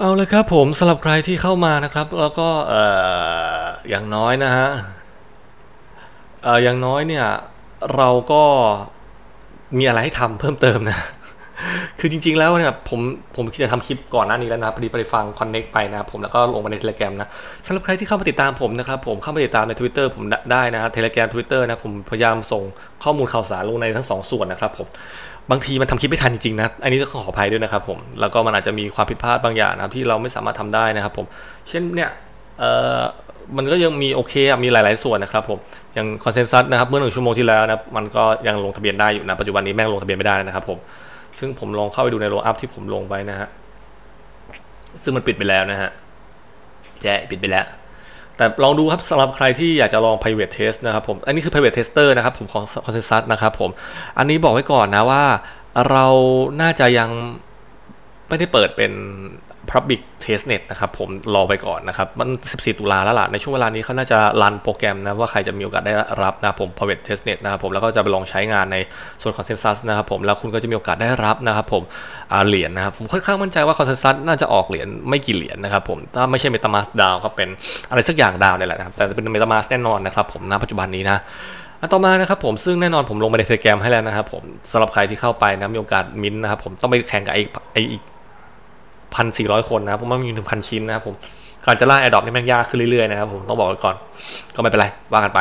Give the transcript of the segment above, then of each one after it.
เอาเลยครับผมสำหรับใครที่เข้ามานะครับแล้วก็อย่างน้อยนะฮะอย่างน้อยเนี่ยเราก็มีอะไรให้ทำเพิ่มเติมนะคือจริงๆแล้วเนี่ยผมคิดจะทำคลิปก่อนหน้านี้แล้วนะพอดีไปฟังคอนเน็กไปนะครับผมแล้วก็ลงมาใน Telegram นะสำหรับใครที่เข้ามาติดตามผมนะครับผมเข้ามาติดตามใน Twitter ผมได้นะฮะ Telegram Twitter นะผมพยายามส่งข้อมูลข่าวสารลงในทั้งสองส่วนนะครับผมบางทีมันทำคลิปไม่ทันจริงๆนะอันนี้ต้องขออภัยด้วยนะครับผมแล้วก็มันอาจจะมีความผิดพลาดบางอย่างนะครับที่เราไม่สามารถทำได้นะครับผมเช่นเนี่ยเอ่อมันก็ยังมีโอเคมีหลายๆส่วนนะครับผมอย่างคอนเซนแซสนะครับเมื่อ1 ชั่วโมงที่แล้วนะมันก็ยังลงทะเบียนได้อยู่นะปัจจุบันนี้แม่งลงทะเบียนไม่ได้นะครับผมซึ่งผมลองเข้าไปดูในโรลอัพที่ผมลงไว้นะฮะซึ่งมันปิดไปแล้วนะฮะแจ้ปิดไปแล้วแต่ลองดูครับสำหรับใครที่อยากจะลอง private test นะครับผมอันนี้คือ private tester นะครับผมของ consensus นะครับผมอันนี้บอกไว้ก่อนนะว่าเราน่าจะยังไม่ได้เปิดเป็น public testnet นะครับผมรอไปก่อนนะครับมัน14 ตุลาแล้วล่ะในช่วงเวลานี้เขาน่าจะรันโปรแกรมนะว่าใครจะมีโอกาสได้รับนะผม private testnet นะครับผมแล้วก็จะไปลองใช้งานในส่วน consensus นะครับผมแล้วคุณก็จะมีโอกาสได้รับนะครับผมเหรียญนะครับผมค่อนข้างมั่นใจว่า consensus น่าจะออกเหรียญไม่กี่เหรียญนะครับผมถ้าไม่ใช่ metamask ดาวก็เป็นอะไรสักอย่างดาวเนี่ยแหละนะครับแต่เป็น metamask แน่นอนนะครับผมณปัจจุบันนี้นะอันต่อมานะครับผมซึ่งแน่นอนผมลงไปในเทเลแกรมให้แล้วนะครับผมสำหรับใครที่เข้าไปนะมีโอกาสมิ้นนะครับผมต้องไปแข่งกับไออีก1,400 คนนะครับผมว่ามี1,000 ชิ้นนะครับผมการจะล่าแอร์ดรอปนี่แม่งยากขึ้นเรื่อยๆนะครับผมต้องบอกไว้ก่อนก็ไม่เป็นไรว่ากันไป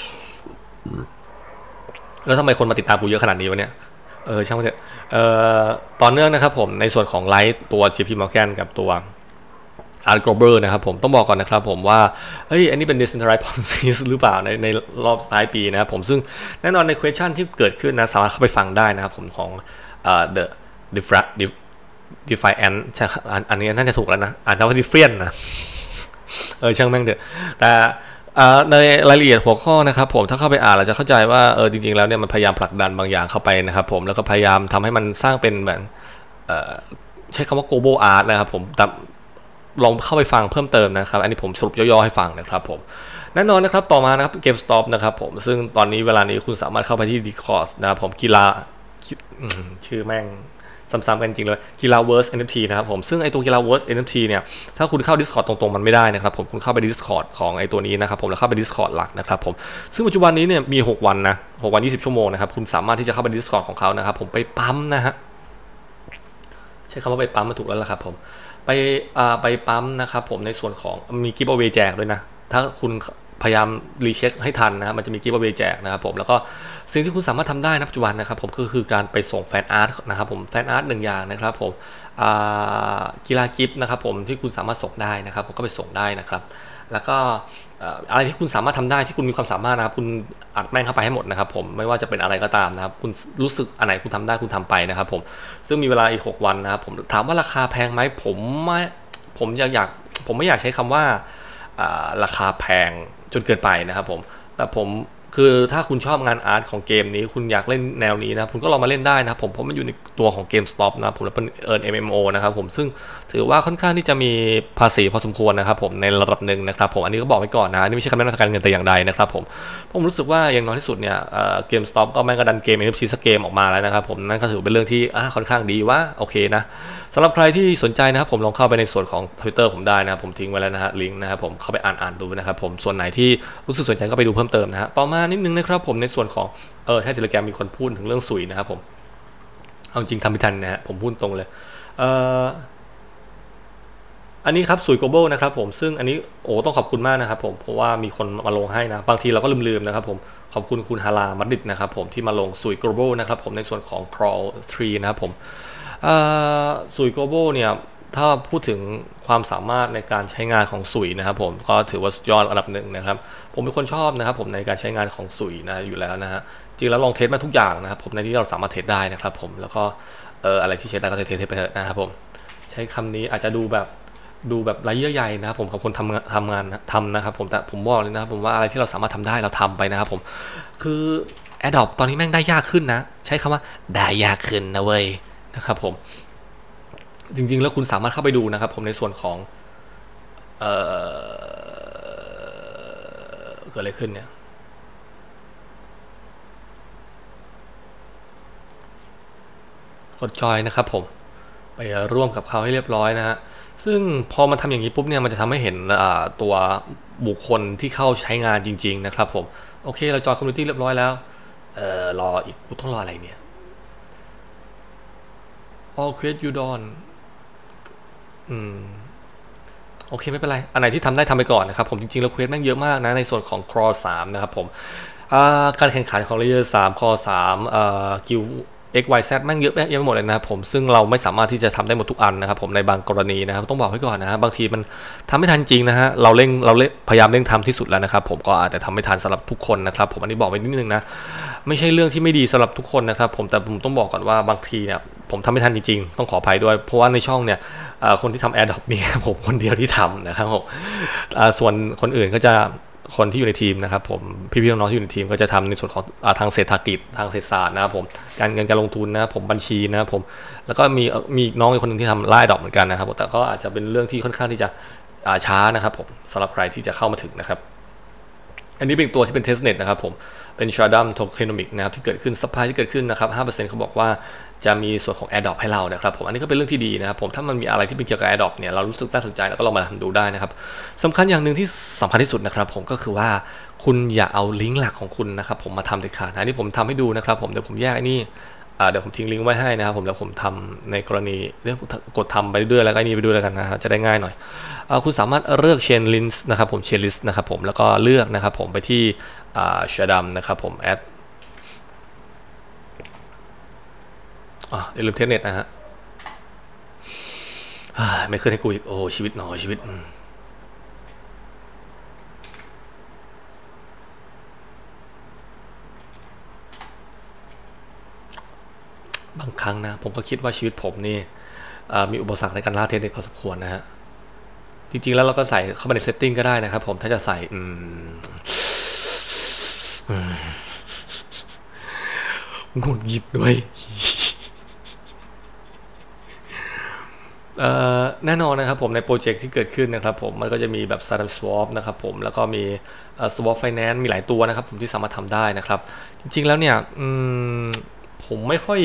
แล้วทำไมคนมาติดตามกูเยอะขนาดนี้วะเนี่ยช่างมันเถอะตอนเนื่องนะครับผมในส่วนของไลท์ตัว JP Morgan กับตัว Art Global นะครับผมต้องบอกก่อนนะครับผมว่าอันนี้เป็น decentralized policies หรือเปล่าในรอบท้ายปีนะครับผมซึ่งแน่นอนใน question ที่เกิดขึ้นนะสามารถเข้าไปฟังได้นะครับผมของthe defiant ใช่อันนี้น่าจะถูกแล้วนะอ่านว่า different นะช่างแม่งเถอะแต่ในรายละเอียดหัวข้อนะครับผมถ้าเข้าไปอ่านเราจะเข้าใจว่าจริงๆแล้วเนี่ยมันพยายามผลักดันบางอย่างเข้าไปนะครับผมแล้วก็พยายามทำให้มันสร้างเป็นเหมือนใช้คำว่า global art นะครับผมแต่ลองเข้าไปฟังเพิ่มเติมนะครับอันนี้ผมสรุปย่อๆให้ฟังนะครับผมแน่นอนนะครับต่อมานะครับ GameStop นะครับผมซึ่งตอนนี้เวลานี้คุณสามารถเข้าไปที่ Discord นะครับผมกีฬาชื่อแม่งซ้ำๆกันจริงเลยกีฬา Verse NFT นะครับผมซึ่งไอตัวกีฬา Verse NFT เนี่ยถ้าคุณเข้า Discord ตรงๆมันไม่ได้นะครับผมคุณเข้าไป Discord ของไอตัวนี้นะครับผมแล้วเข้าไป Discord หลักนะครับผมซึ่งปัจจุบันนี้เนี่ยมี6 วันนะ6 วัน 20 ชั่วโมงนะครับคุณสามารถที่จะเข้าไป Discord ของเขานะครับผมไปปั๊มนะฮะใช้คำว่าไปปั๊มมาถูกแล้วล่ะครับผมไปปั๊มนะครับผมในส่วนของมีกิฟต์เอาไว้แจกด้วยนะถ้าคุณพยายามรีเช็คให้ทันนะครับมันจะมีกิฟต์เอาไว้แจกนะครับผมแล้วก็สิ่งที่คุณสามารถทำได้นะปัจจุบันนะครับผมก็คือการไปส่งแฟนอาร์ตนะครับผมแฟนอาร์ต1 อย่างนะครับผมกีฬากิฟต์นะครับผมที่คุณสามารถส่งได้นะครับผมก็ไปส่งได้นะครับแล้วก็อะไรที่คุณสามารถทำได้ที่คุณมีความสามารถนะครับคุณอัดแม่งเข้าไปให้หมดนะครับผมไม่ว่าจะเป็นอะไรก็ตามนะครับคุณรู้สึกอันไหนคุณทำได้คุณทำไปนะครับผมซึ่งมีเวลาอีก6 วันนะครับผมถามว่าราคาแพงไหมผมผมไม่อยากใช้คำว่าราคาแพงจนเกินไปนะครับผมแต่ผมคือถ้าคุณชอบงานอาร์ตของเกมนี้คุณอยากเล่นแนวนี้นะคุณก็ลองมาเล่นได้นะครับผมเพราะมันอยู่ในตัวของ GameStop นะผมเป็นMMO นะครับผมซึ่งถือว่าค่อนข้างที่จะมีภาษีพอสมควรนะครับผมในระดับหนึ่งนะครับผมอันนี้ก็บอกไว้ก่อนนะนี่ไม่ใช่คำแนะนำทางการเงินแต่อย่างใดนะครับผมรู้สึกว่าอย่างน้อยที่สุดเนี่ยGameStop ก็แม่งก็ดันเกม NFT สักเกมออกมาแล้วนะครับผมนั่นก็ถือเป็นเรื่องที่ค่อนข้างดีว่าโอเคนะสำหรับใครที่สนใจนะครับผมลองเข้าไปในส่วนของ Twitter ผมได้นะครับผมทิ้งไว้แล้วนะฮะลิงก์นะครับผมเข้าไปอ่านดูนะครับผมส่วนไหนที่รู้สึกสนใจก็ไปดูเพิ่มเติมนะฮะต่อมานิดนึงนะครับผมในส่วนของใช่เทเลแกรมมีคนพูดถึงเรื่องสุยนะครับผมเอาจริงทำไม่ทันนะฮะผมพูดตรงเลยอันนี้ครับสุย global นะครับผมซึ่งอันนี้ต้องขอบคุณมากนะครับผมเพราะว่ามีคนมาลงให้นะบางทีเราก็ลืมๆนะครับผมขอบคุณคุณฮารามัดดิดนะครับผมที่มาลงสุย global นะครับผมในส่วนของ crawl tree นะครับผมสุย global เนี่ยถ้าพูดถึงความสามารถในการใช้งานของสุยนะครับผมก็ถือว่าสุดยอดอันดับหนึ่งนะครับผมเป็นคนชอบนะครับผมในการใช้งานของสุยนะอยู่แล้วนะฮะจริงแล้วลองเทสมาทุกอย่างนะครับผมในที่เราสามารถเทสได้นะครับผมแล้วก็อะไรที่ใช้ได้ก็เทสไปเถอะนะครับผมใช้คำนี้อาจจะดูแบบไร้เยื่อใยนะครับผมกับคนทำงานทำนะครับผมแต่ผมบอกเลยนะครับผมว่าอะไรที่เราสามารถทำได้เราทำไปนะครับผมคือ Adopt ตอนนี้แม่งได้ยากขึ้นนะใช้คำว่าได้ยากขึ้นนะเว้ยนะครับผมจริงๆแล้วคุณสามารถเข้าไปดูนะครับผมในส่วนของเกิดอะไรขึ้นเนี่ยกดจอยนะครับผมไปร่วมกับเขาให้เรียบร้อยนะฮะซึ่งพอมันทำอย่างนี้ปุ๊บเนี่ยมันจะทำให้เห็นตัวบุคคลที่เข้าใช้งานจริงๆนะครับผมโอเคเราจอยคอมมูนิตี้เรียบร้อยแล้วรออีกกูต้องรออะไรเนี่ย all create you don โอเคไม่เป็นไรอันไหนที่ทำได้ทำไปก่อนนะครับผมจริงๆแล้วเควสแม่งเยอะมากนะในส่วนของ crawl 3นะครับผมการแข่งขันของ layer 3 crawl 3กิล XYZ แม่งเยอะแยะไปหมดเลยนะครับผมซึ่งเราไม่สามารถที่จะทำได้หมดทุกอันนะครับผมในบางกรณีนะครับต้องบอกไว้ก่อนนะฮะบางทีมันทำไม่ทันจริงนะฮะเราเร่งพยายามเร่งทำที่สุดแล้วนะครับผมก็อาจจะทำไม่ทันสำหรับทุกคนนะครับผมอันนี้บอกไว้นิดนึงนะไม่ใช่เรื่องที่ไม่ดีสำหรับทุกคนนะครับผมแต่ผมต้องบอกก่อนว่าบางทีเนี่ยผมทำไม่ทันจริงๆต้องขออภัยด้วยเพราะว่าในช่องเนี่ยคนที่ทำ AirDrop มีผมคนเดียวที่ทำนะครับผมส่วนคนอื่นก็จะคนที่อยู่ในทีมนะครับผมพี่ๆน้องๆที่อยู่ในทีมก็จะทำในส่วนของทางเศรษฐกิจทางเศรษฐศาสตร์นะครับผมการเงินการลงทุนนะครับผมบัญชีนะครับผมแล้วก็มีน้องอีกคนหนึ่งที่ทำไล่ดอกเหมือนกันนะครับแต่ก็อาจจะเป็นเรื่องที่ค่อนข้างที่จะช้านะครับผมสำหรับใครที่จะเข้ามาถึงนะครับอันนี้เป็นตัวที่เป็น testnet นะครับผมเป็น Shardam Tokenomics นะครับที่เกิดขึ้น supply ที่เกิดขึ้นนะครับ 5% เขาบอกว่าจะมีส่วนของ AirDrop ให้เรานะครับผมอันนี้ก็เป็นเรื่องที่ดีนะครับผมถ้ามันมีอะไรที่เป็นเกี่ยวกับ AirDrop เนี่ยเรารู้สึกน่าสนใจแล้วก็ลองมาทำดูได้นะครับสำคัญอย่างหนึ่งที่สำคัญที่สุดนะครับผมก็คือว่าคุณอย่าเอาลิงก์หลักของคุณนะครับผมมาทำเด็ดขาดนะนี่ผมทำให้ดูนะครับผมเดี๋ยวผมแยกไอ้นี่เดี๋ยวผมทิ้งลิงก์ไว้ให้นะครับผมแล้วผมทำในกรณีเรื่องกดทำไปด้วยแล้วก็นี่ไปด้วยแล้วกันนะฮะจะได้ง่ายหน่อยคุณสามารถเลือก chain list นะครับผม chain list นะครับผมแล้วก็เลือกนะครับผมไปที่Shardam นะครับผม add อย่าลืมเทสเน็ตนะฮะไม่ขึ้นให้กูอีกโอ้ชีวิตหนอชีวิตบางครั้งนะผมก็คิดว่าชีวิตผมนี่มีอุปสรรคในการล่าเทสเน็ตพอสมควรนะฮะจริงๆแล้วเราก็ใส่เข้ามาในเซตติ้งก็ได้นะครับผมถ้าจะใส่งุนหยิบด้วยแน่นอนนะครับผมในโปรเจกต์ที่เกิดขึ้นนะครับผมมันก็จะมีแบบ Startup Swap นะครับผมแล้วก็มี Swap Finance มีหลายตัวนะครับผมที่สามารถทำได้นะครับจริงๆแล้วเนี่ยผมไม่ค่อย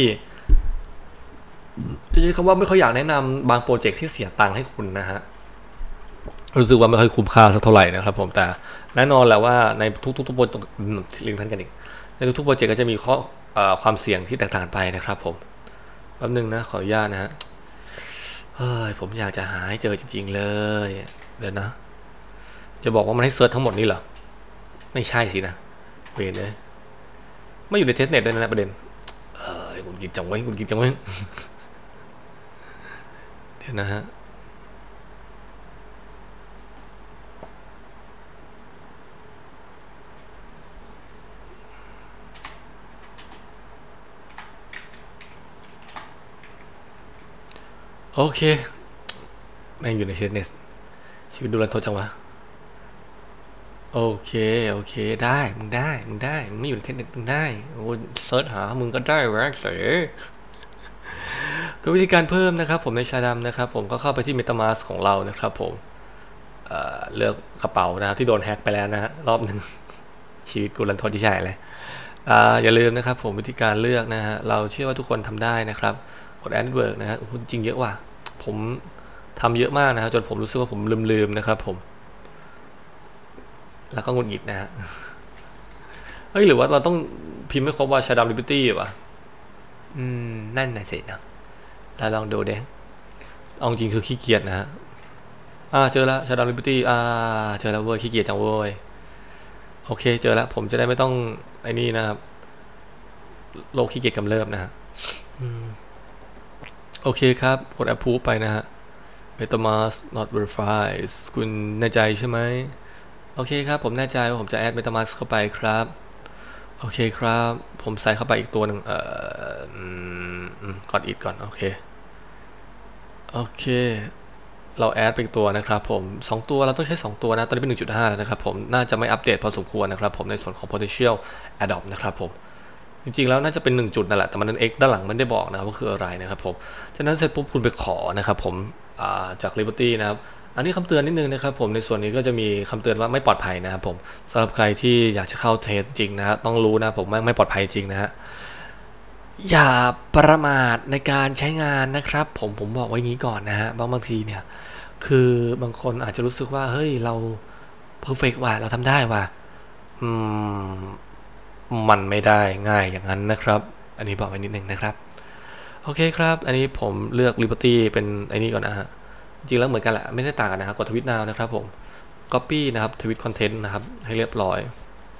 จะใช้คำว่าไม่ค่อยอยากแนะนำบางโปรเจกต์ที่เสียตังค์ให้คุณนะฮะรู้สึกว่าไม่ค่อยคุ้มค่าสักเท่าไหร่นะครับผมแต่แน่นอนแหละว่าในทุกๆโปรเจกต์ลิงก์พันกันอีกในทุกๆโปรเจกต์ก็จะมีข้อความเสี่ยงที่แตกต่างไปนะครับผมแป๊บนึงนะขออนุญาตนะฮะผมอยากจะหาให้เจอจริงๆเลยเดี๋ยวนะจะบอกว่ามันให้เซิร์ชทั้งหมดนี่เหรอไม่ใช่สินะเวนเลยไม่อยู่ในเทสเน็ตด้วยนะประเด็นคุณกินจังไว้คุณกินจังไว้เดี๋ยวนะฮะโอเคแม่งอยู่ในเทสเน็ตชีวิตดูรันทดจังวะโอเคได้มึงไม่อยู่ในเทสเน็ตมึงได้โอ้เซิร์ชหามึงก็ได้แวะเสก็วิธีการเพิ่มนะครับผมในShardamนะครับผมก็เข้าไปที่ MetaMask ของเรานะครับผมเลือกกระเป๋านะที่โดนแฮ็กไปแล้วนะฮะรอบหนึ่งชีวิตกูรันทดที่ใหญ่เลยอย่าลืมนะครับผมวิธีการเลือกนะฮะเราเชื่อว่าทุกคนทำได้นะครับกด Add Network นะฮะจริงเยอะว่ะผมทำเยอะมากนะครับจนผมรู้สึกว่าผมลืมนะครับผมแล้วก็งุนหงิดนะฮะเฮ้ยหรือว่าเราต้องพิมพ์ไม่ครบว่า Shardam Liberty วะนั่นน่ะสินะเราลองดูเด้เอาจริงคือขี้เกียจนะฮะเจอแล้ว Shardam Liberty เจอแล้วเว้ยขี้เกียจจังเว้ยโอเคเจอแล้วผมจะได้ไม่ต้องไอ้นี่นะครับโรคขี้เกียจกำเริบนะฮะโอเคครับกด approve ไปนะฮะ MetaMask not verified คุณแน่ใจใช่ไหมโอเคครับผมแน่ใจว่าผมจะ add MetaMask เข้าไปครับโอเคครับผมใส่เข้าไปอีกตัวหนึ่งกด it ก่อนโอเคเราแอดไปอีกตัวนะครับผม2ตัวเราต้องใช้2ตัวนะตอนนี้เป็น 1.5 แล้วนะครับผมน่าจะไม่อัปเดตพอสมควรนะครับผมในส่วนของ potential AirDrop นะครับผมจริงๆแล้วน่าจะเป็น1จุดนั่นแหละแต่มันนั้น x ด้านหลังมันได้บอกนะครับว่าคืออะไรนะครับผมฉะนั้นเสร็จปุ๊บคุณไปขอนะครับผมจาก Liberty นะครับอันนี้คำเตือนนิดนึงนะครับผมในส่วนนี้ก็จะมีคำเตือนว่าไม่ปลอดภัยนะครับผมสำหรับใครที่อยากจะเข้าเทรดจริงนะฮะต้องรู้นะผมไม่ปลอดภัยจริงนะฮะอย่าประมาทในการใช้งานนะครับผมบอกไว้งี้ก่อนนะฮะบางทีเนี่ยคือบางคนอาจจะรู้สึกว่าเฮ้ยเราเพอร์เฟกต์ว่ะเราทำได้ว่ะอืมมันไม่ได้ง่ายอย่างนั้นนะครับอันนี้บอกไว้นิดนึงนะครับโอเคครับอันนี้ผมเลือก Liberty เป็นไอ้นี่ก่อนนะฮะจริงแล้วเหมือนกันแหละไม่ได้ต่างกันนะครับกดทวิต now นะครับผม Copy นะครับทวิตคอนเทนต์นะครับให้เรียบร้อย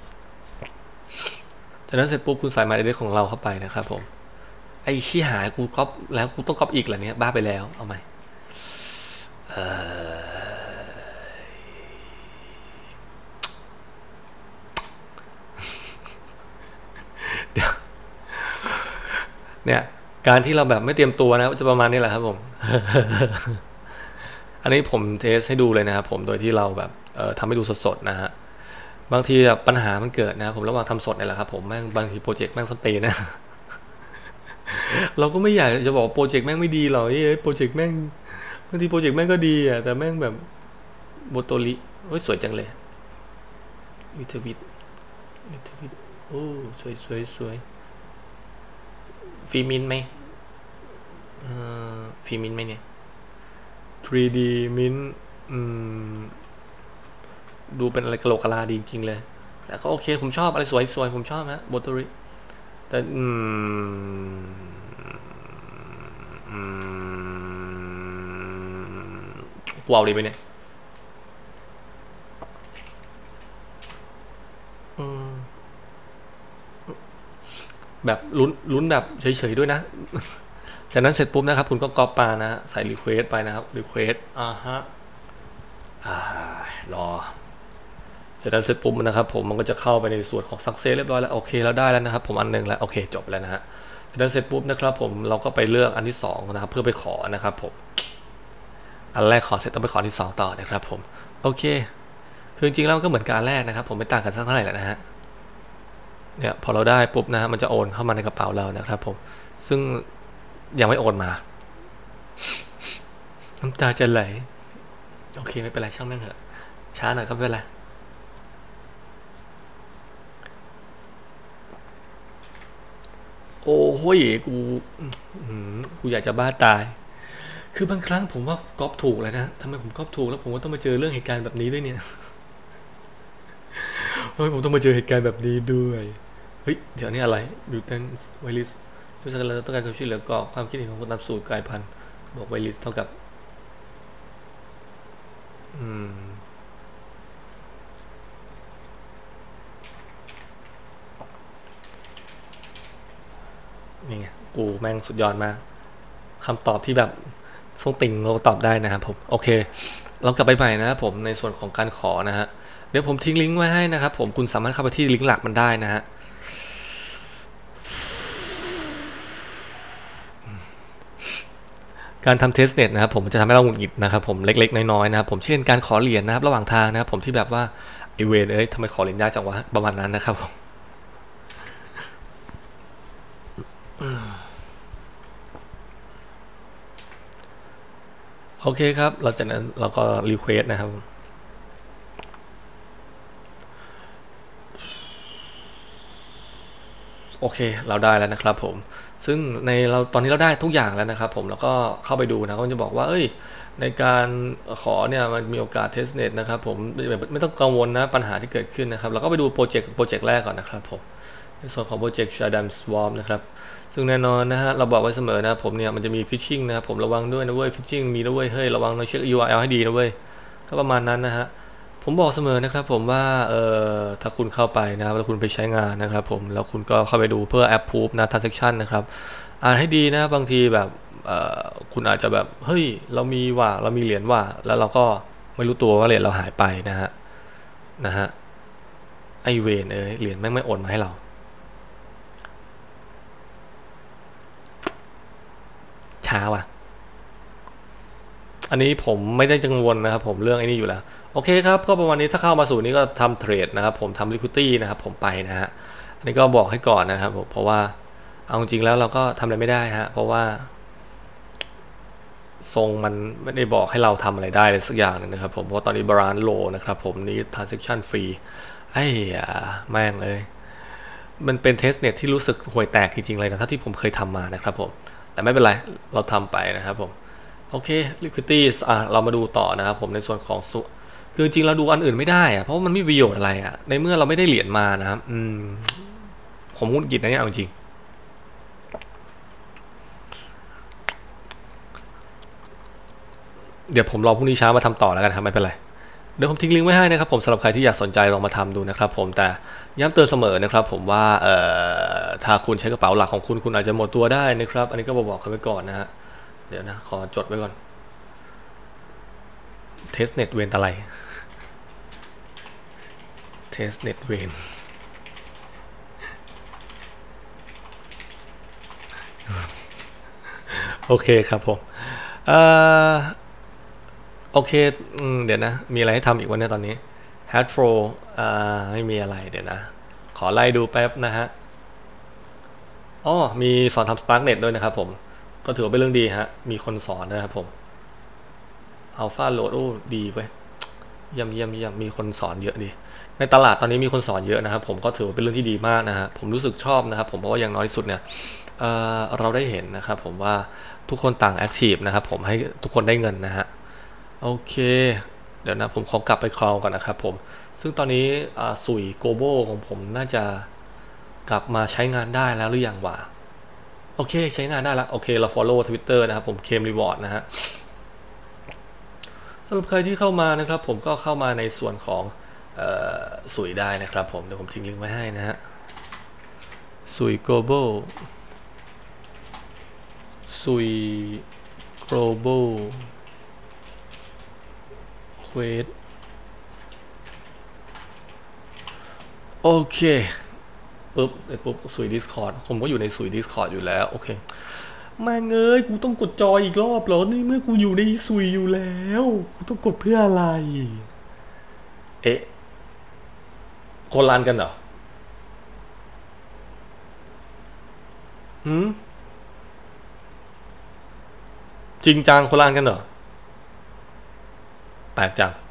จากนั้นเสร็จปุ๊บคุณใส่ My Address ของเราเข้าไปนะครับผมไอ้ขี้หายกูก๊อปแล้วกูต้องก๊อปอีกเหรอเนี่ยบ้าไปแล้วเอาใหม่เดี๋ยวเนี่ยการที่เราแบบไม่เตรียมตัวนะจะประมาณนี้แหละครับผมอันนี้ผมเทสให้ดูเลยนะครับผมโดยที่เราแบบทำให้ดูสดๆนะฮะบางทีแบบปัญหามันเกิดนะครับผมระหว่างทำสดนี่แหละครับผมแม่งบางทีโปรเจกต์แม่งส้นตีนนะเราก็ไม่อยากจะบอกโปรเจกต์แม่งไม่ดีหรอกเอ้ยโปรเจกต์แม่งบางทีโปรเจกต์แม่งก็ดีอ่ะแต่แม่งแบบโบโตริโอ้ยสวยจังเลยลิทวิตโอ้สวยฟีมินไหมฟีมินไหมเนี่ย 3D มินดูเป็นอะไรกะโหลกกะลาดีจริงๆเลยแต่ก็โอเคผมชอบอะไรสวยผมชอบฮะโบโตริแต่กูเอาดีไปเนี่ยแบบลุ้นแบบเฉยๆด้วยนะจากนั้นเสร็จปุ๊บนะครับคุณก็ก๊อปมานะใส่รีเควสไปนะครับรีเควสฮะรอจากนั้นเสร็จปุ๊บนะครับผมมันก็จะเข้าไปในส่วนของ success เรียบร้อยแล้วโอเคเราได้แล้วนะครับผมอันหนึ่งแล้วโอเคจบแล้วนะฮะจากนั้นเสร็จปุ๊บนะครับผมเราก็ไปเลือกอันที่2นะครับเพื่อไปขอนะครับผมอันแรกขอเสร็จต้องไปขอที่2ต่อนะครับผมโอเคคือจริงๆแล้วก็เหมือนการแรกนะครับผมไม่ต่างกันสักเท่าไหร่แหละนะฮะเนี่ยพอเราได้ปุ๊บนะฮะมันจะโอนเข้ามาในกระเป๋าเรานะครับผมซึ่งยังไม่โอนมาน้ำตาจะไหลโอเคไม่เป็นไรช่างแม่งเถอะช้าหน่อยก็ไม่เป็นไรโอ้โหกูอยากจะบ้าตายคือบางครั้งผมว่าก๊อปถูกเลยนะทำไมผมก๊อปถูกแล้วผมก็ต้องมาเจอเรื่องเหตุการณ์แบบนี้ด้วยเนี่ยเฮ้ยผมต้องมาเจอเหตุการณ์แบบนี้ด้วยเฮ้ยเดี๋ยวนี้อะไรบิวเทนไวรัสรู้สึกเราต้องการความช่วยเหลือก่อความคิดเห็นของคนนำสู่กลายพันธุ์บอกไวรัสเท่ากับนี่ไงกูแม่งสุดยอดมากคำตอบที่แบบทรงติ่งเราตอบได้นะครับผมโอเคเรากลับไปใหม่นะครับผมในส่วนของการขอนะฮะเดี๋ยวผมทิ้งลิงก์ไว้ให้นะครับผมคุณสามารถเข้าไปที่ลิงก์หลักมันได้นะฮะการทำเทสเน็ตนะครับผมจะทำให้เราหงุดหงิดนะครับผมเล็กๆน้อยๆนะครับผมเช่นการขอเหรียญนะครับระหว่างทางนะครับผมที่แบบว่าไอเวนทำไมขอเหรียญยากจังวะประมาณนั้นนะครับผมโอเคครับเราจากนั้นเราก็รีเควสนะครับโอเคเราได้แล้วนะครับผมซึ่งในเราตอนนี้เราได้ทุกอย่างแล้วนะครับผมแล้วก็เข้าไปดูนะก็จะบอกว่าเอ้ยในการขอเนี่ยมันมีโอกาสเทสเน็ตนะครับผมไม่ต้องกังวลนะปัญหาที่เกิดขึ้นนะครับเราก็ไปดูโปรเจกต์แรกก่อนนะครับผมในส่วนของโปรเจกต์ Shadam Swarm นะครับซึ่งแน่นอนนะฮะเราบอกไว้เสมอนะผมเนี่ยมันจะมีฟิชชิงนะครับผมระวังด้วยนะเว้ยฟิชชิงมีนะเว้ยเฮ้ยระวังนะเช็ค URL ให้ดีนะเว้ยก็ประมาณนั้นนะฮะผมบอกเสมอนะครับผมว่าถ้าคุณเข้าไปนะครับแล้วคุณไปใช้งานนะครับผมแล้วคุณก็เข้าไปดูเพื่อ approve นะ transaction นะครับอ่านให้ดีนะบางทีแบบคุณอาจจะแบบเฮ้ยเรามีเหรียญแล้วเราก็ไม่รู้ตัวว่าเหรียญเราหายไปนะฮะไอเวนเหรียญแม่งไม่โอนมาให้เราช้าว่ะอันนี้ผมไม่ได้กังวลนะครับผมเรื่องไอ้นี่อยู่แล้วโอเคครับก็ประมาณนี้ถ้าเข้ามาสู่นี้ก็ทำเทรดนะครับผมทำ liquidity นะครับผมไปนะฮะอันนี้ก็บอกให้ก่อนนะครับผมเพราะว่าเอาจริงแล้วเราก็ทำอะไรไม่ได้ฮะเพราะว่าทรงมันไม่ได้บอกให้เราทำอะไรได้เลยสักอย่างนึงนะครับผมเพราะตอนนี้บาลานซ์โลนะครับผมนี้ transaction free ไอ้แม่งเลยมันเป็นเทสเน็ตที่รู้สึกห่วยแตกจริงๆเลยนะถ้าที่ผมเคยทำมานะครับผมแต่ไม่เป็นไรเราทำไปนะครับผมโอเค liquidity เรามาดูต่อนะครับผมในส่วนของคือจริงเราดูอันอื่นไม่ได้อะเพราะมันไม่มีประโยชน์อะไรอะในเมื่อเราไม่ได้เหรียญมานะครับผมงุนกิจนะเนี่ยเอาจริงเดี๋ยวผมรอพรุ่งนี้เช้ามาทำต่อแล้วกันครับไม่เป็นไรเดี๋ยวผมทิ้งลิงก์ไว้ให้นะครับผมสำหรับใครที่อยากสนใจลองมาทำดูนะครับผมแต่ย้ำเตือนเสมอนะครับผมว่าถ้าคุณใช้กระเป๋าหลักของคุณอาจจะหมดตัวได้นะครับอันนี้ก็บอกกันไว้ก่อนนะฮะเดี๋ยวนะขอจดไว้ก่อนเทสเน็ตเวนอะไรเทสเน็ตเวนโอเคครับผมโอเคเดี๋ยวนะมีอะไรให้ทำอีกวันนี้ตอนนี้ Hat Pro ไม่มีอะไรเดี๋ยวนะขอไล่ดูแป๊บนะฮะอ๋อมีสอนทำ Sparknet ด้วยนะครับผมก็ถือว่าเป็นเรื่องดีฮะมีคนสอนนะครับผม Alpha Load โอ้ดีเว้ยเยี่ยมมีคนสอนเยอะดีในตลาดตอนนี้มีคนสอนเยอะนะครับผมก็ถือว่าเป็นเรื่องที่ดีมากนะฮะผมรู้สึกชอบนะครับผมเพราะว่าอย่างน้อยที่สุดเนี่ยเราได้เห็นนะครับผมว่าทุกคนต่างแอคทีฟนะครับผมให้ทุกคนได้เงินนะฮะโอเคเดี๋ยวนะผมขอกลับไปคลาวก่อนนะครับผมซึ่งตอนนี้สุยโกโบของผมน่าจะกลับมาใช้งานได้แล้วหรือยังวะโอเคใช้งานได้แล้วโอเคเรา follow Twitter นะครับผมเคมรีวอร์ดนะฮะสำหรับใครที่เข้ามานะครับผมก็เข้ามาในส่วนของสุยได้นะครับผมเดี๋ยวผมทิ้งลิงก์ไว้ให้นะฮะสุย global สุย global quest โอเคปุ๊บสุย Discord ผมก็อยู่ในสุย Discord อยู่แล้วโอเคมาเงยกูต้องกดจอยอีกรอบเหรอนี่เมื่อกูอยู่ในสุยอยู่แล้วกูต้องกดเพื่ออะไรเอ๊ะโคลานกันเหรอจริงจังโคลานกันเหรอแปลกจัง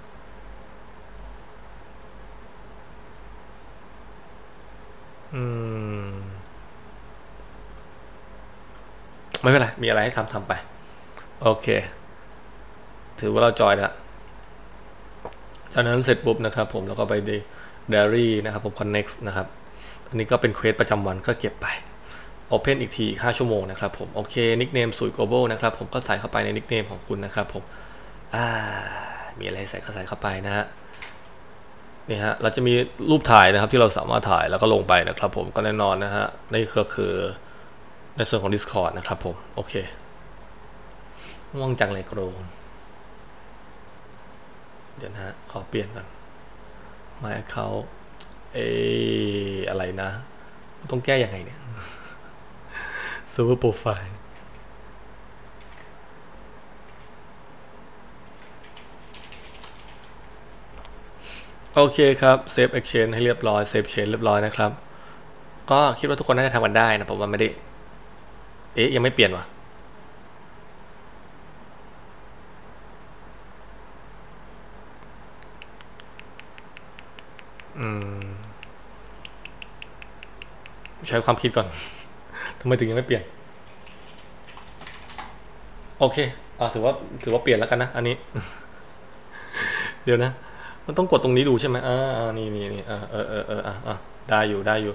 ไม่เป็นไรมีอะไรให้ทำไปโอเคถือว่าเราจอยแล้วจากนั้นเสร็จปุ๊บนะครับผมแล้วก็ไปใน Diary นะครับผม Connect นะครับอันนี้ก็เป็นเควสประจำวันก็เก็บไป Open อีกที5ชั่วโมงนะครับผมโอเคนิกเนมสุย global นะครับผมก็ใส่เข้าไปในนิกเนมของคุณนะครับผมมีอะไรใส่ก็ใส่เข้าไปนะฮะนี่ฮะเราจะมีรูปถ่ายนะครับที่เราสามารถถ่ายแล้วก็ลงไปนะครับผมก็แน่นอนนะฮะนี่ก็คือในส่วนของ Discord นะครับผมโอเคง่วงจังเลยโกรเดี๋ยวนะฮะขอเปลี่ยนก่อน My account อะไรนะต้องแก้ยังไงเนี่ย Server profile โอเคครับ Save Exchange ให้เรียบร้อย Save Chain เรียบร้อยนะครับก็คิดว่าทุกคนน่าจะทำกันได้นะผมว่าไม่ได้ยังไม่เปลี่ยนวะใช้ความคิดก่อนทำไมถึงยังไม่เปลี่ยนโอเคถือว่าเปลี่ยนแล้วกันนะอันนี้ เดี๋ยวนะมันต้องกดตรงนี้ดูใช่ไหมนี่ได้อยู่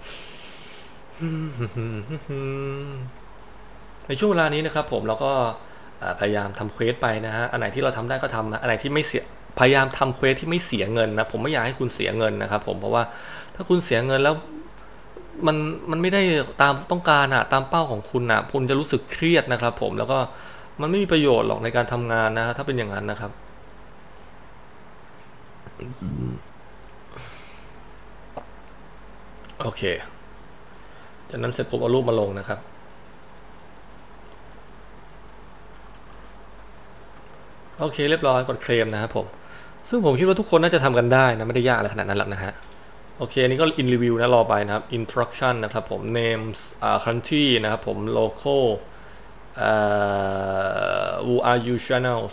ในช่วงเวลานี้นะครับผมเราก็พยายามทำเควสไปนะฮะอันไหนที่เราทำได้ก็ทำนะอันไหนที่ไม่เสียพยายามทำเควสที่ไม่เสียเงินนะผมไม่อยากให้คุณเสียเงินนะครับผมเพราะว่าถ้าคุณเสียเงินแล้วมันไม่ได้ตามต้องการตามเป้าของคุณคุณจะรู้สึกเครียดนะครับผมแล้วก็มันไม่มีประโยชน์หรอกในการทำงานนะถ้าเป็นอย่างนั้นนะครับโอเคจากนั้นเสร็จปุ๊บเอารูปมาลงนะครับโอเคเรียบร้อยกดเคลมนะครับผมซึ่งผมคิดว่าทุกคนน่าจะทำกันได้นะไม่ได้ยากอะไรขนาดนั้นหรอกนะฮะโอเคอันนี้ก็ in review นะรอไปนะครับ instruction นะครับผม names country นะครับผม local who are you channels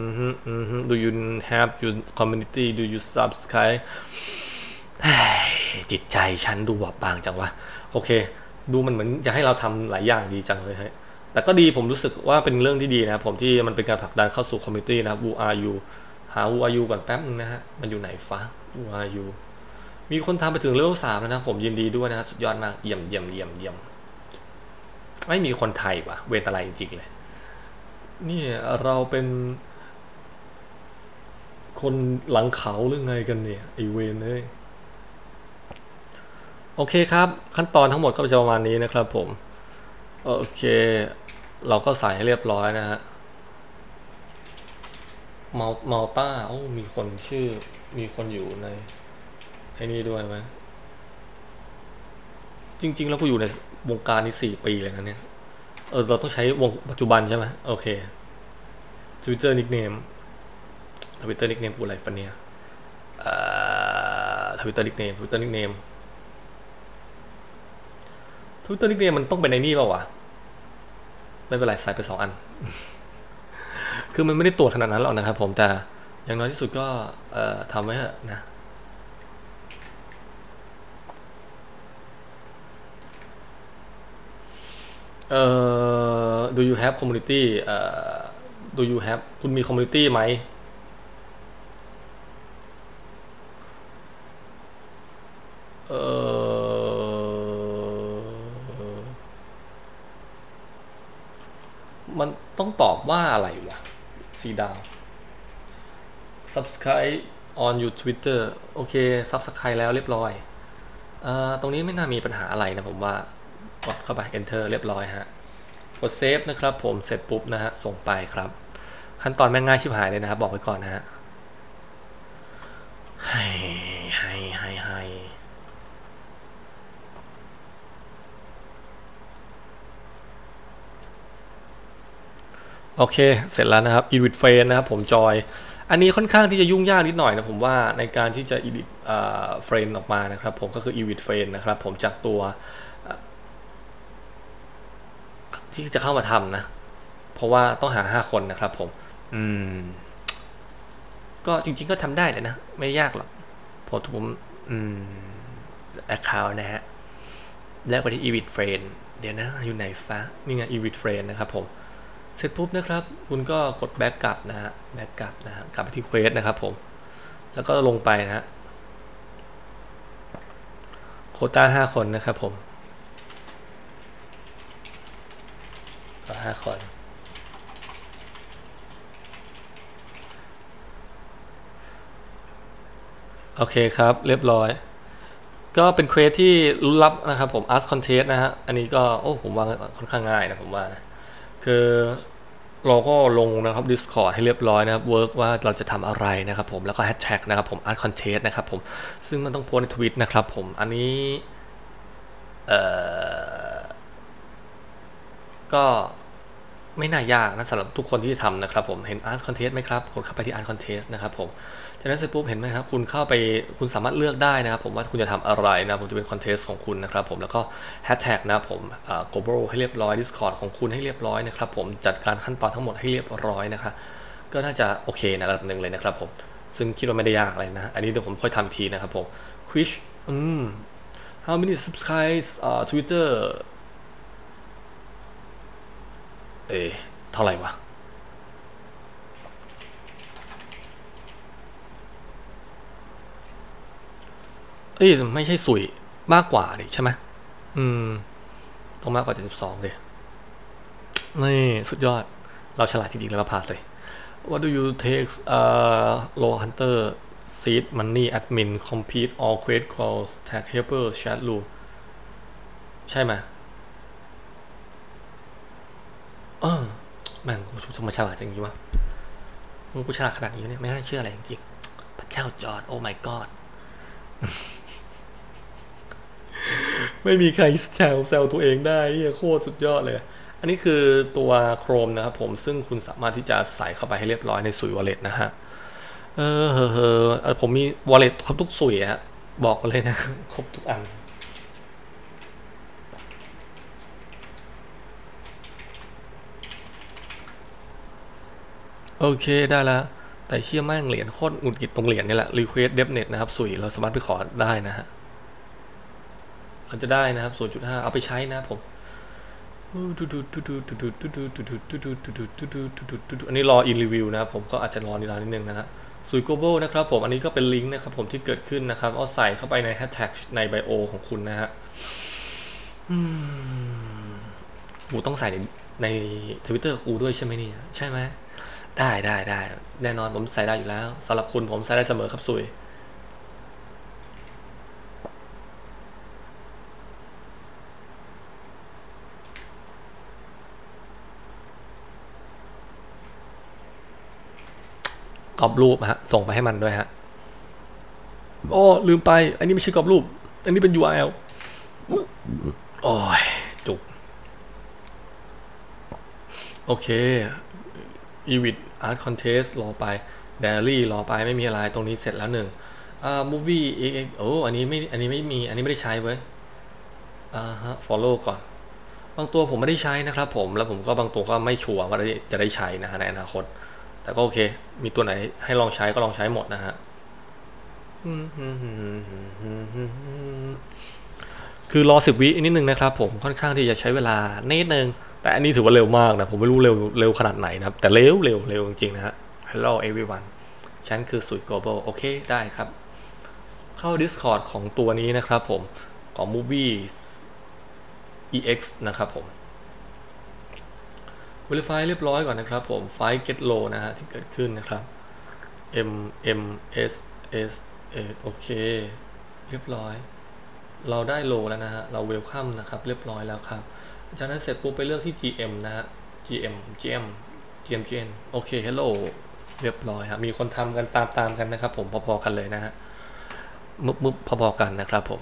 do you have your community do you subscribe จิตใจฉันดูบอบบางจังวะโอเคดูมันเหมือนจะให้เราทำหลายอย่างดีจังเลยแต่ก็ดีผมรู้สึกว่าเป็นเรื่องที่ดีนะครับผมที่มันเป็นการผลักดันเข้าสู่คอมมูนิตี้นะครับ Who are you หา Who are you ก่อนแป๊บนึงนะฮะมันอยู่ไหนฟ้า Who are you มีคนทำไปถึงเลเวล3แล้วนะผมยินดีด้วยนะฮะสุดยอดมากเยี่ยมไม่มีคนไทยวะเวทอะไรจริงๆเลยนี่เราเป็นคนหลังเขาหรือไงกันเนี่ยไอเวนเลยโอเคครับขั้นตอนทั้งหมดก็จะประมาณนี้นะครับผมโอเคเราก็ใส่ให้เรียบร้อยนะฮะมัลต้าโอ้มีคนชื่อมีคนอยู่ในไอ้นี่ด้วยไหมจริงๆแล้วกูอยู่ในวงการนี้4 ปีเลยนะเนี่ยเราต้องใช้วงปัจจุบันใช่ไหมโอเค Twitter nickname กูอะไรฟันเนี่ยTwitter nickname มันต้องเป็นในนี่เปล่าวะไม่เป็นไรใส่ไป2 อัน คือมันไม่ได้ตรวจขนาดนั้นหรอกนะครับผมแต่อย่างน้อยที่สุดก็ทำไว้นะdo you have community do you have คุณมี community ไหมมันต้องตอบว่าอะไรวะสีดาว subscribe on your Twitter โอเค subscribe แล้วเรียบร้อยตรงนี้ไม่น่ามีปัญหาอะไรนะผมว่ากดเข้าไป enter เรียบร้อยฮะกด save นะครับผมเสร็จปุ๊บนะฮะส่งไปครับขั้นตอนแม่งง่ายชิบหายเลยนะครับบอกไว้ก่อนนะฮะให้โอเคเสร็จแล้วนะครับ edit frame นะครับผมจอยอันนี้ค่อนข้างที่จะยุ่งยากนิดหน่อยนะผมว่าในการที่จะ edit frame ออกมานะครับผมก็คือ edit frame นะครับผมจากตัวที่จะเข้ามาทำนะเพราะว่าต้องหา5 คนนะครับผมก็จริงๆก็ทำได้เลยนะไม่ยากหรอกผมaccount นะฮะแล้วไปที่ edit frame เดี๋ยวนะอยู่ไหนฟ้านี่ไง edit frame นะครับผมเสร็จปุ๊บนะครับคุณก็กดแบ็กกลับนะฮะกลับไปที่เควสนะครับผมแล้วก็ลงไปนะฮะโควต้า5 คนนะครับผม5 คนโอเคครับเรียบร้อยก็เป็นเควสที่ลุ้นลับนะครับผม Ask Contest นะฮะอันนี้ก็ผมว่าค่อนข้างง่ายนะผมว่าคือเราก็ลงนะครับ Discord ให้เรียบร้อยนะครับ work ว่าเราจะทำอะไรนะครับผมแล้วก็ hashtag นะครับผม Art Contest นะครับผมซึ่งมันต้องโพสในทวิตนะครับผมอันนี้ก็ไม่น่ายากนะสำหรับทุกคนที่ทำนะครับผมเห็น Art Contest ไหมครับกดเข้าไปที่ Art Contest นะครับผมจากนั้นเสร็จปุ๊บเห็นไหมครับคุณเข้าไปคุณสามารถเลือกได้นะครับผมว่าคุณจะทำอะไรนะผมจะเป็นคอนเทสต์ของคุณนะครับผมแล้วก็แฮชแท็กนะผมglobal ให้เรียบร้อย Discord ของคุณให้เรียบร้อยนะครับผมจัดการขั้นตอนทั้งหมดให้เรียบร้อยนะครับก็น่าจะโอเคนะระดับหนึ่งเลยนะครับผมซึ่งคิดว่าไม่ได้ยากอะไรนะอันนี้เดี๋ยวผมค่อยทำทีนะครับผม Quiz how many subscribes Twitter เท่าไหร่วะไม่ใช่สุยมากกว่าดิใช่ไหมต้องมากกว่า72เลยนี่สุดยอดเราฉลาดจริงๆแล้วมาพาเลย What do you take low hunter seed money admin complete all quest calls tag helper chat room ใช่ไหมแม่งกูจะมาฉลาดจริงๆวะกูฉลาดขนาดนี้เนี่ยไม่น่าเชื่ออะไรจริงๆพระเจ้าจอร์ดโอ้ my god ไม่มีใครแซวตัวเองได้โคตรสุดยอดเลยอันนี้คือตัว Chrome นะครับผมซึ่งคุณสามารถที่จะใส่เข้าไปให้เรียบร้อยในสุย Wallet นะฮะผมมี Wallet ครบทุกสุยฮะบอกเลยนะครบทุกอันโอเคได้แล้วแต่เชื่อแม่งเหรียญโคตรหงุดหงิดตรงเหรียญนี่แหละ Request DevNet นะครับสุยเราสามารถไปขอได้นะฮะเราจะได้นะครับ0.5เอาไปใช้นะผมอันนี้รอ in review นะครับผมก็อาจจะรอนานนิดนึงนะฮะซุยโกโบนะครับผมอันนี้ก็เป็นลิงก์นะครับผมที่เกิดขึ้นนะครับเอาใส่เข้าไปในแฮชแท็กในไบโอของคุณนะฮะกูต้องใส่ใน Twitter กูด้วยใช่ไหมเนี่ยใช่ไหมได้แน่นอนผมใส่ได้อยู่แล้วสำหรับคุณผมใส่ได้เสมอครับซุยกรอบรูปฮะส่งไปให้มันด้วยฮะอ๋อลืมไปอันนี้ไม่ใช่กรอบรูปอันนี้เป็น URL โอ้ยจุกโอเค Evit Art Contest รอไป Diary รอไปไม่มีอะไรตรงนี้เสร็จแล้วหนึ่งMovie โอ้อันนี้ไม่มีอันนี้ไม่ได้ใช้เว้ยfollow ก่อนบางตัวผมไม่ได้ใช้นะครับผมแล้วผมก็บางตัวก็ไม่ชัวร์ว่าจะได้ใช้นะฮะในอนาคตแต่ก็โอเคมีตัวไหนให้ลองใช้ก็ลองใช้หมดนะฮะคือรอ10 วินิดนึงนะครับผมค่อนข้างที่จะใช้เวลานิดนึงแต่อันนี้ถือว่าเร็วมากนะผมไม่รู้เร็วขนาดไหนนะครับแต่เร็วจริงๆนะฮะ Hello everyone ฉันคือสุย global โอเคได้ครับเข้า Discord ของตัวนี้นะครับผมของ Movies EX นะครับผม Verify เรียบร้อยก่อนนะครับผมไฟล์ get low นะฮะที่เกิดขึ้นนะครับ MMSS โอเคเรียบร้อยเราได้โลแล้วนะฮะเรา welcome นะครับเรียบร้อยแล้วครับจากนั้นเสร็จปุ๊บไปเลือกที่ GM นะฮะ GM โอเค hello เรียบร้อยครับมีคนทำกันตามกันนะครับผมพอๆกันเลยนะฮะมึบพอๆกันนะครับผม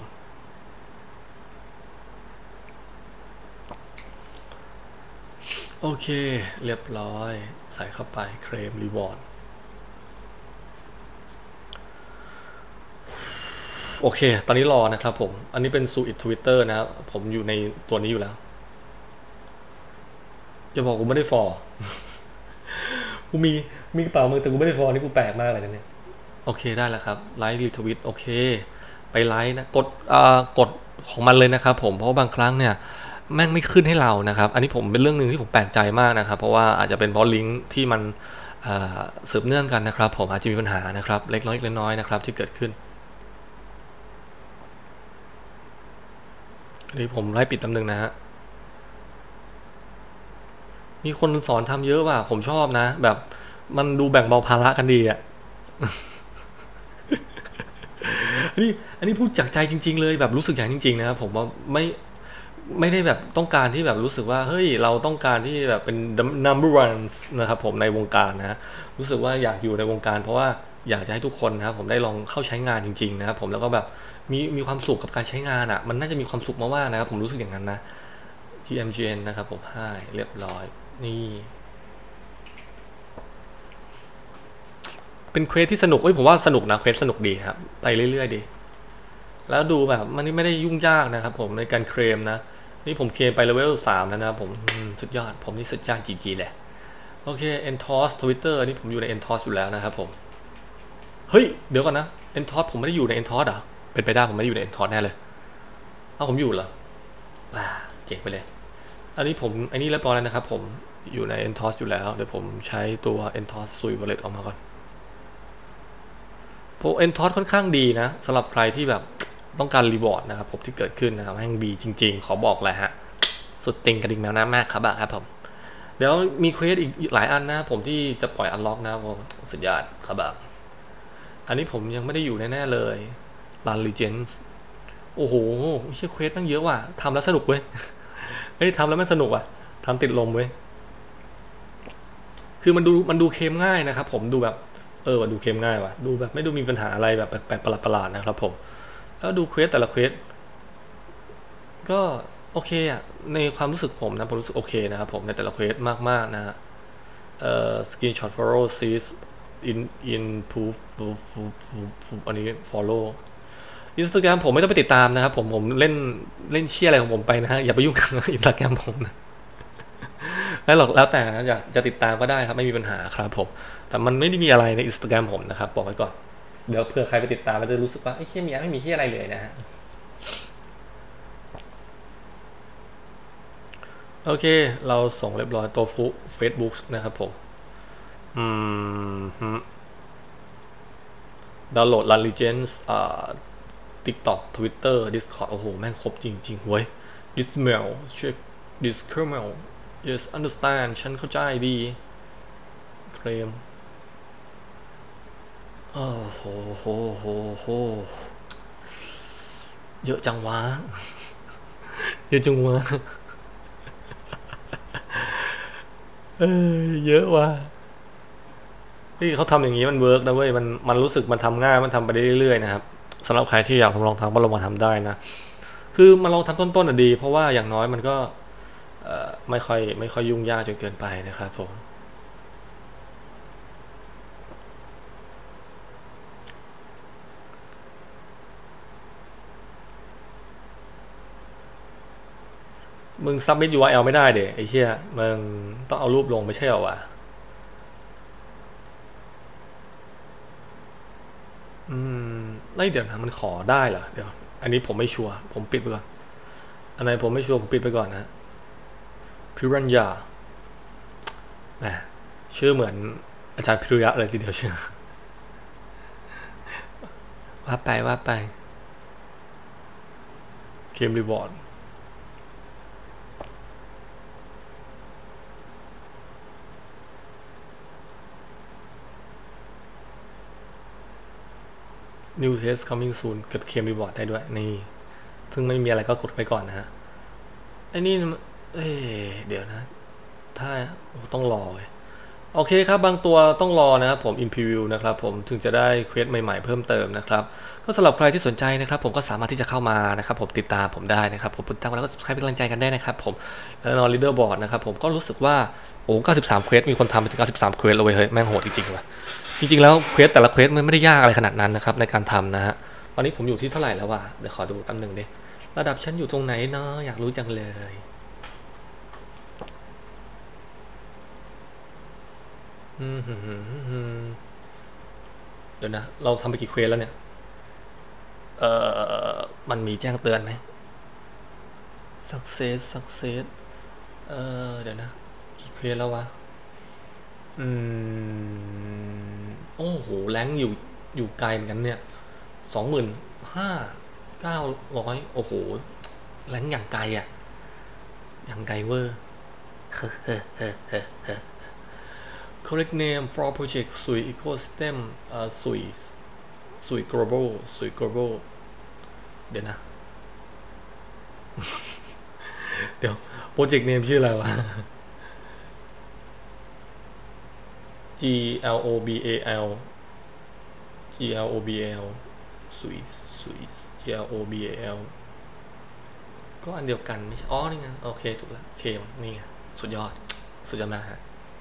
โอเคเรียบร้อยใส่เข้าไปเคลมรีวอร์ดโอเคตอนนี้รอนะครับผมอันนี้เป็นซูอิททวิตเตอร์นะครับผมอยู่ในตัวนี้อยู่แล้วจะบอกกูไม่ได้ฟอร์กูมีกระเป๋ามือแต่กูไม่ได้ฟอร์นี่กูแปลกมากเลยนะเนี่ยโอเคได้แล้วครับไลค์รีทวิตโอเคไปไลค์นะกดของมันเลยนะครับผมเพราะบางครั้งเนี่ยแม่งไม่ขึ้นให้เรานะครับอันนี้ผมเป็นเรื่องหนึ่งที่ผมแปลกใจมากนะครับเพราะว่าอาจจะเป็นเพราะลิงก์ที่มันสืบเนื่องกันนะครับผมอาจจะมีปัญหานะครับเล็กน้อยนะครับที่เกิดขึ้นนี่ผมไล่ปิดตำแหน่งนะฮะมีคนสอนทำเยอะว่ะผมชอบนะแบบมันดูแบ่งเบาภาระกันดีอ่ะอันนี้พูดจากใจจริงๆเลยแบบรู้สึกอย่างจริงๆนะครับผมว่าไม่ได้แบบต้องการที่แบบรู้สึกว่าเฮ้ยเราต้องการที่แบบเป็น number one นะครับผมในวงการนะรู้สึกว่าอยากอยู่ในวงการเพราะว่าอยากจะให้ทุกคนนะครับผมได้ลองเข้าใช้งานจริงๆนะครับผมแล้วก็แบบมีความสุขกับการใช้งานอ่ะมันน่าจะมีความสุขมากๆนะครับผมรู้สึกอย่างนั้นนะ TMGN นะครับผมให้เรียบร้อยนี่เป็นเควสที่สนุกผมว่าสนุกนะเควสสนุกดีครับไปเรื่อยๆดีแล้วดูแบบมันไม่ได้ยุ่งยากนะครับผมในการเคลมนะนี่ผมเคลมไปเลเวล3แล้วนะครับผมสุดยอดผมนี่สุดยอดจริงๆเลยโอเค Entos Twitter นี่ผมอยู่ใน Entos อยู่แล้วนะครับผมเฮ้ยเดี๋ยวก่อนนะ Entos ผมไม่ได้อยู่ใน Entos อ่ะเป็นไปได้ผมไม่ได้อยู่ใน Entos แน่เลยผมอยู่เหรอเจ๋งไปเลยอันนี้เรียบร้อยแล้วนะครับผมอยู่ใน Entos อยู่แล้วเดี๋ยวผมใช้ตัว Entos Sui Wallet ออกมาก่อนเพราะ Entos ค่อนข้างดีนะสำหรับใครที่แบบต้องการรีวอร์ดนะครับผมที่เกิดขึ้นนะครับแม่งดีจริงๆขอบอกเลยฮะสุดติงกระดิ่งแมวน้ำมากครับผมเดี๋ยวมีเควสอีกหลายอันนะผมที่จะปล่อยอันล็อกนะผมสุดยอดครับอันนี้ผมยังไม่ได้อยู่แน่ๆเลยรันลีเจนส์โอ้โหเชื่อเควสตั้งเยอะว่ะทำแล้วสนุกเว้ยเฮ้ยทำแล้วมันสนุกว่ะทำติดลมเว้ยคือมันดูเค็มง่ายนะครับผมดูแบบว่าดูเค็มง่ายว่ะดูแบบไม่ดูมีปัญหาอะไรแบบแปลกๆประหลาดๆนะครับผมแล้วดูเควสแต่ละเควสก็โอเคอ่ะในความรู้สึกผมนะผมรู้สึกโอเคนะครับผมในแต่ละเควสมากๆนะฮะscreenshot follow sees in proof อันนี้ follow Instagram ผมไม่ต้องไปติดตามนะครับผมเล่นเชี่ยอะไรของผมไปนะฮะอย่าไปยุ่งกับ Instagram ผมนะแล้วแต่นะอยากจะติดตามก็ได้ครับไม่มีปัญหาครับผมแต่มันไม่ได้มีอะไรใน Instagram ผมนะครับบอกไว้ก่อนเดี๋ยวเผื่อใครไปติดตามแล้วจะรู้สึกว่าไอ้เชี่ยไม่มีเชี่ยอะไรเลยนะฮะโอเคเราส่งเรียบร้อยตัวฟุ Facebook นะครับผมอืมดาวน์โหลด Run Legends TikTok Twitter Discord โอ้โหแม่งครบจริงๆเว้ย Dismail check Dismail yes understand ฉันเข้าใจดีเคลมโอ้โหเยอะจังวะเยอะจังวะเยอะว่ะที่เขาทำอย่างนี้มันเวิร์กนะเว้ยมันรู้สึกมันทำง่ายมันทำไปได้เรื่อยๆนะครับสำหรับใครที่อยากลองทำก็ลองมาทำได้นะคือมาลองทำต้นๆอ่ะดีเพราะว่าอย่างน้อยมันก็ไม่ค่อยยุ่งยากจนเกินไปนะครับผมมึงซับมิด URL ไม่ได้เด็ไอ้เหี้ยมึงต้องเอารูปลงไม่ใช่เหรอวะแล้วเดี๋ยวนะมันขอได้เหรอเดี๋ยวอันนี้ผมไม่ชัวร์ผมปิดไปก่อนอันไหนผมไม่ชัวร์ผมปิดไปก่อนนะพิรัญญาแหมชื่อเหมือนอาจารย์พิรุยะเลยทีเดียวชื่อว่าไปเกมรีวอร์ดNew Test Coming Soon กดเคมรีวอร์ดได้ด้วยนี่ซึ่งไม่มีอะไรก็กดไปก่อนนะฮะไอ้นี่เดี๋ยวนะถ้าต้องรอเลยโอเคครับบางตัวต้องรอนะครับผม in preview นะครับผมถึงจะได้เควสใหม่ๆเพิ่มเติมนะครับก็สำหรับใครที่สนใจนะครับผมก็สามารถที่จะเข้ามานะครับผมติดตามผมได้นะครับผมติดตามแล้วก็ subscribe เป็นกำลังใจกันได้นะครับผมแล้วนอน leaderboard นะครับผมก็รู้สึกว่าโอ้93เควสมีคนทำไปถึง93เควสเลยเฮ้ยแม่งโหดจริงๆว่ะจริงๆแล้วเควสแต่ละเควสมันไม่ได้ยากอะไรขนาดนั้นนะครับในการทำนะฮะตอนนี้ผมอยู่ที่เท่าไหร่แล้ววะเดี๋ยวขอดูแป๊บนึงดิระดับชั้นอยู่ตรงไหนเนาะอยากรู้จังเลยเดี๋ยวนะเราทำไปกี่เควสแล้วเนี่ยมันมีแจ้งเตือนไหม success เดี๋ยวนะกี่เควสแล้ววะอืโอ้โหแรงอยู่ไกลเหมือนกันเนี่ย25,900โอ้โหแรงอย่างไกลอ่ะอย่างไกลเวอร์ correct name for project สุย ecosystem สุย global เดี๋ยวนะเดี๋ยวโปรเจกต์เนมชื่ออะไรวะ GLOBAL GLOBAL สุย GLOBAL ก็อันเดียวกันไม่ใช่อ๋อนี่ไงโอเคถูกแล้วโอเคนี่ไงสุดยอดมากฮะ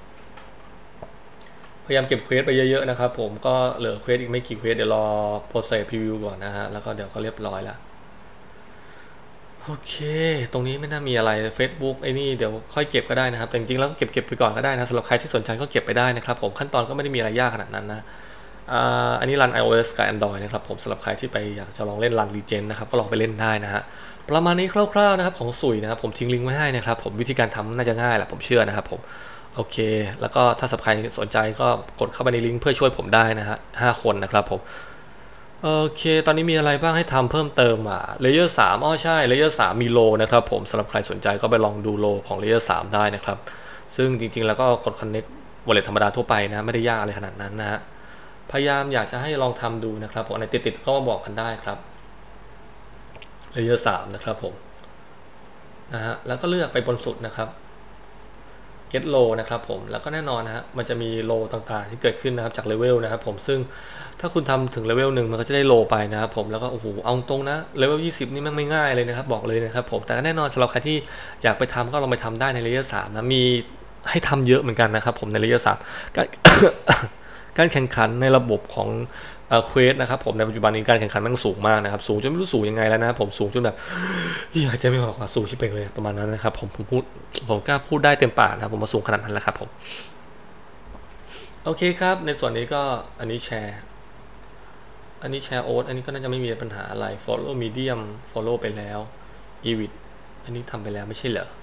พยายามเก็บเควสไปเยอะๆนะครับผมก็เหลือเควสอีกไม่กี่เควสเดี๋ยวรอโปรเซสพรีวิวก่อนนะฮะแล้วก็เดี๋ยวก็เรียบร้อยแล้วโอเคตรงนี้ไม่น่ามีอะไร Facebook ไอ้นี่เดี๋ยวค่อยเก็บก็ได้นะครับแต่จริงๆแล้วเก็บไปก่อนก็ได้นะสำหรับใครที่สนใจก็เก็บไปได้นะครับผมขั้นตอนก็ไม่ได้มีอะไรยากขนาดนั้นนะอันนี้รัน iOS กับ Android นะครับผมสำหรับใครที่ไปอยากจะลองเล่นรัน Legend นะครับก็ลองไปเล่นได้นะฮะประมาณนี้คร่าวๆนะครับของสุยนะครับผมทิ้งลิงก์ไว้ให้นะครับผมวิธีการทำน่าจะง่ายแหละผมเชื่อนะครับผมโอเคแล้วก็ถ้าสำหรับใครสนใจก็กดเข้าไปในลิงก์เพื่อช่วยผมได้นะฮะ5 คนนะครับผมโอเคตอนนี้มีอะไรบ้างให้ทำเพิ่มเติมเลเยอร์3ใช่เลเยอร์3มีโลนะครับผมสำหรับใครสนใจก็ไปลองดูโลของเลเยอร์3ได้นะครับซึ่งจริงๆแล้วก็กด connect wallet ธรรมดาทั่วไปนะไม่ได้ยากอะไรขนาดนั้นนะฮะพยายามอยากจะให้ลองทำดูนะครับผมในติดๆก็มาบอกกันได้ครับเลเยอร์3นะครับผมนะฮะแล้วก็เลือกไปบนสุดนะครับ get low นะครับผมแล้วก็แน่นอนนะฮะมันจะมีโลต่างๆที่เกิดขึ้นนะครับจากเลเวลนะครับผมซึ่งถ้าคุณทำถึงเลเวล1มันก็จะได้โลไปนะครับผมแล้วก็โอ้โหเอาตรงนะเลเวล20นี่มันไม่ง่ายเลยนะครับบอกเลยนะครับผมแต่แน่นอนสำหรับใครที่อยากไปทำก็ลองไปทำได้ในเลเยอร์3นะมีให้ทำเยอะเหมือนกันนะครับผมในเลเยอร์3การแข่งขันในระบบของเควสนะครับผมในปัจจุบันนี้การแข่งขันมันสูงมากนะครับสูงจนไม่รู้สูงยังไงแล้วนะผมสูงจนแบบอยากจะไม่บอกว่าสูงชิบเป่งเลยประมาณนั้นนะครับผมกล้าพูดได้เต็มปากนะผมมาสูงขนาดนั้นแล้วครับผมโอเคครับในส่วนนี้ก็อันนี้แชร์โอ๊ตอันนี้ก็น่าจะไม่มีปัญหาอะไร follow medium follow ไปแล้ว evit อันนี้ทำไปแล้วไม่ใช่เหรอ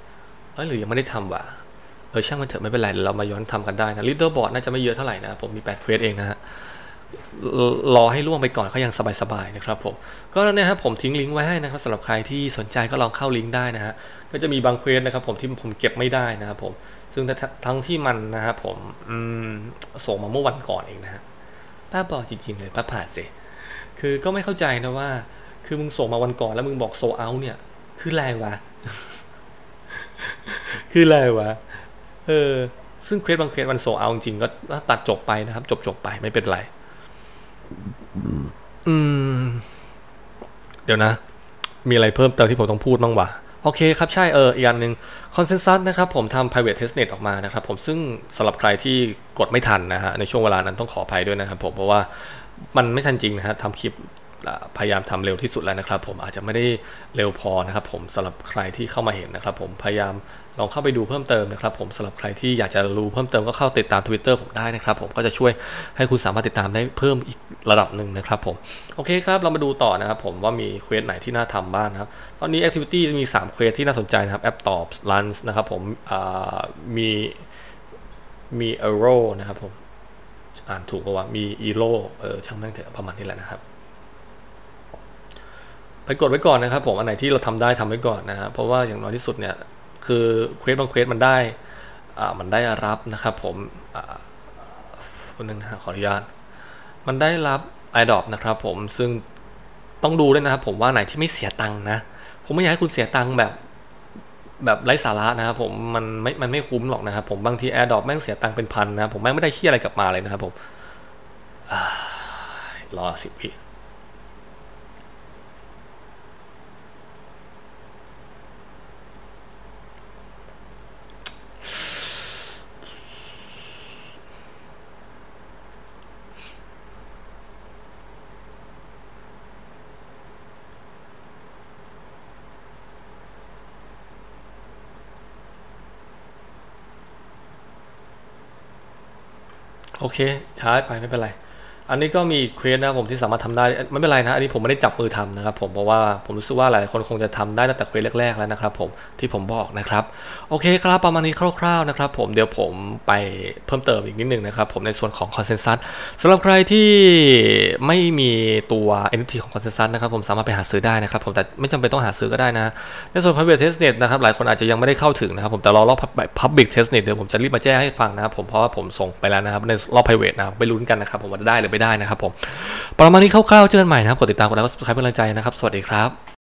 หรือยังไม่ได้ทำว่ะช่างมันเถอะไม่เป็นไรเรามาย้อนทำกันได้นะลีดเดอร์บอร์ดน่าจะไม่เยอะเท่าไหร่นะผมมี8เควสเองนะฮะรอให้ล่วงไปก่อนเขายังสบายๆนะครับผมก็เนี่ยครับผมทิ้งลิงก์ไว้ให้นะครับสำหรับใครที่สนใจก็ลองเข้าลิงก์ได้นะฮะก็จะมีบางเควสนะครับผมที่ผมเก็บไม่ได้นะครับผมซึ่งทั้งที่มันนะครับผมส่งมาเมื่อวันก่อนเองนะฮะป้าบอกจริงๆเลยป้าผ่าสิคือก็ไม่เข้าใจนะว่าคือมึงส่งมาวันก่อนแล้วมึงบอกโซเอาเนี่ยคืออะไรวะ คืออะไรวะซึ่งเควสบางเควสมันโซเอาจริงก็ตัดจบไปนะครับจบไปไม่เป็นไรเดี๋ยวนะมีอะไรเพิ่มเติมที่ผมต้องพูดบ้างวะโอเคครับใช่อีกอันหนึ่งคอนเซนแซสนะครับผมทำ private testnet ออกมานะครับผมซึ่งสำหรับใครที่กดไม่ทันนะฮะในช่วงเวลานั้นต้องขออภัยด้วยนะครับผมเพราะว่ามันไม่ทันจริงนะฮะทำคลิปพยายามทำเร็วที่สุดแล้วนะครับผมอาจจะไม่ได้เร็วพอนะครับผมสำหรับใครที่เข้ามาเห็นนะครับผมพยายามลองเข้าไปดูเพิ่มเติมนะครับผมสำหรับใครที่อยากจะรู้เพิ่มเติมก็เข้าติดตาม Twitter ผมได้นะครับผมก็จะช่วยให้คุณสามารถติดตามได้เพิ่มอีกระดับหนึ่งนะครับผมโอเคครับเรามาดูต่อนะครับผมว่ามีเควสไหนที่น่าทำบ้างนะครับตอนนี้ Activity มี3เควสที่น่าสนใจนะครับ App ตอบ Lunch นะครับผมมี Arrow นะครับผมอ่านถูกป่าวว่ามี Ero ช่างแม่งเถอะประมาณนี้แหละนะครับไปกดไว้ก่อนนะครับผมอันไหนที่เราทำได้ทำไว้ก่อนนะครับเพราะว่าอย่างน้อยที่สุดเนี่ยคือเควสบางเควสมันได้รับนะครับผมคนนึงขออนุญาตมันได้รับ Adopt นะครับผมซึ่งต้องดูด้วยนะครับผมว่าไหนที่ไม่เสียตังค์นะผมไม่อยากให้คุณเสียตังค์แบบไร้สาระนะครับผมมันไม่คุ้มหรอกนะครับผมบางที Adopt แม่งเสียตังค์เป็นพันนะผมแม่งไม่ได้ขี้อะไรกลับมาเลยนะครับผมรอ10 วิโอเคช้าไปไม่เป็นไรอันนี้ก็มีเควสนะครับผมที่สามารถทำได้ไม่เป็นไรนะอันนี้ผมไม่ได้จับมือทำนะครับผมเพราะว่าผมรู้สึกว่าหลายคนคงจะทำได้ตั้งแต่เควสแรกๆแล้วนะครับผมที่ผมบอกนะครับโอเคครับประมาณนี้คร่าวๆนะครับผมเดี๋ยวผมไปเพิ่มเติมอีกนิดนึงนะครับผมในส่วนของคอนเซนแซสสำหรับใครที่ไม่มีตัว NFT ของคอนเซนแซสนะครับผมสามารถไปหาซื้อได้นะครับผมแต่ไม่จำเป็นต้องหาซื้อก็ได้นะในส่วน private testnet นะครับหลายคนอาจจะยังไม่ได้เข้าถึงนะครับผมแต่รอบ public testnet เดี๋ยวผมจะรีบมาแจ้งให้ฟังนะครับผมเพราะว่าผมส่งไปแล้วนะครับในรอบ private นะครับไปลุ้นกันนะครับผมว่าได้หรือไม่ได้นะครับผมประมาณนี้คร่าวๆเจอกันใหม่นะครับกดติดตามกดไลค์กด subscribe เป็นกำลังใจนะครับสวัสดีครับ